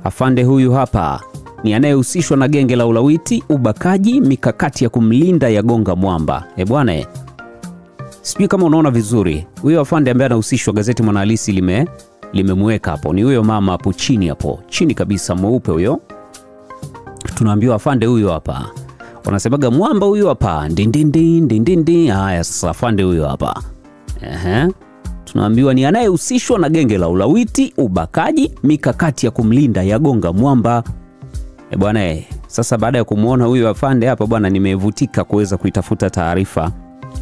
Afande huyu hapa ni anayehusishwa na genge la ulawiti, ubakaji, mikakati ya kumlinda yagonga mwamba. Bwana, sijui kama unaona vizuri. Huyo afande ambaye anahusishwa, gazeti Mwanahalisi limemweka hapo. Ni huyo mama hapo chini, hapo chini kabisa, mweupe huyo. Tunaambiwa afande huyo hapa. Wanasemaga mwamba huyo hapa. Ndindindi. Haya sasa afande huyo hapa. Tunaambiwa ni anayehusishwa na genge la ulawiti, ubakaji, mikakati ya kumlinda yagonga mwamba. Bwana, sasa baada ya kumuona huyo afande hapa bwana, nimevutika kuweza kuitafuta taarifa.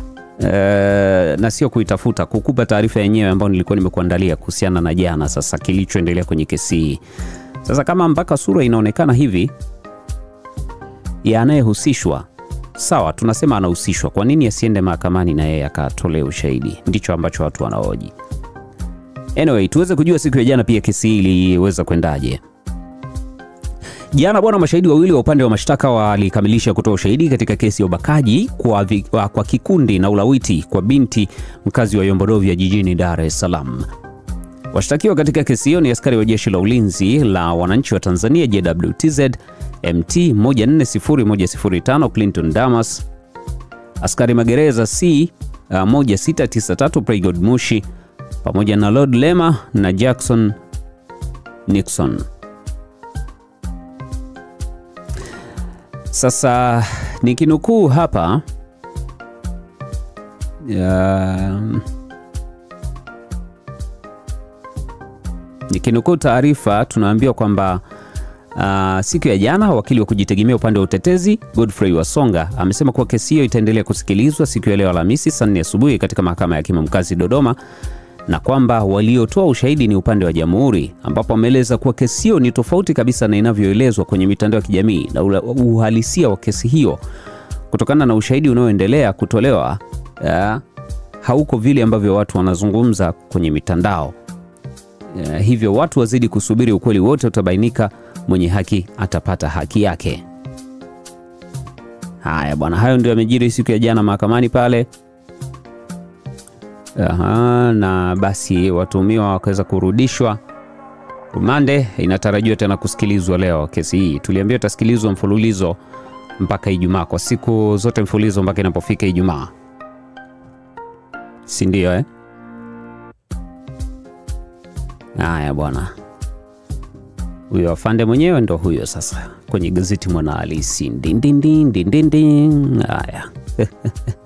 Na sio kuitafuta, kukupa taarifa yenyewe ambayo nilikuwa nimekuandalia kuhusiana na jana sasa kilichoendelea kwenye kesi hii. Sasa kama mpaka sura inaonekana hivi ya anayehusishwa, sawa, tunasema anahusishwa. Kwa nini asiende mahakamani na yeye akatolee ushahidi? Ndicho ambacho watu wanahoji. Anyway, tuweze kujua siku ya jana pia kesi hii iliweza kwendaje. Jana bwana, mashahidi wawili wa upande wa mashtaka walikamilisha kutoa ushahidi katika kesi ya ubakaji kwa kikundi na ulawiti kwa binti mkazi wa Yombodovia jijini Dar es Salaam. Washtakiwa katika kesi hiyo ni askari wa Jeshi la Ulinzi la Wananchi wa Tanzania JWTZ MT 140105 Clinton Damas, askari magereza C 1693 Pregod Mushi, pamoja na Lord Lema na Jackson Nixon. Sasa nikinukuu hapa nikinukuu taarifa, tunaambiwa kwamba siku ya jana wakili wa kujitegemea upande wa utetezi Godfrey Wasonga amesema kuwa kesi hiyo itaendelea kusikilizwa siku ya leo Alhamisi saa 4 asubuhi katika mahakama ya hakimu mkazi Dodoma, na kwamba waliotoa ushahidi ni upande wa jamhuri, ambapo ameeleza kuwa kesi hiyo ni tofauti kabisa na inavyoelezwa kwenye mitandao ya kijamii, na uhalisia wa kesi hiyo kutokana na ushahidi unaoendelea kutolewa hauko vile ambavyo watu wanazungumza kwenye mitandao. Hivyo watu wazidi kusubiri, ukweli wote utabainika, mwenye haki atapata haki yake. Haya bwana, hayo ndio yamejiri siku ya jana mahakamani pale. Na basi watuhumiwa wakaweza kurudishwa rumande. Inatarajiwa tena kusikilizwa leo kesi hii. Tuliambiwa itasikilizwa mfululizo mpaka Ijumaa, kwa siku zote mfululizo mpaka inapofika Ijumaa, si ndio? Haya bwana, huyo afande mwenyewe ndo huyo sasa kwenye gazeti Mwanahalisi. Haya.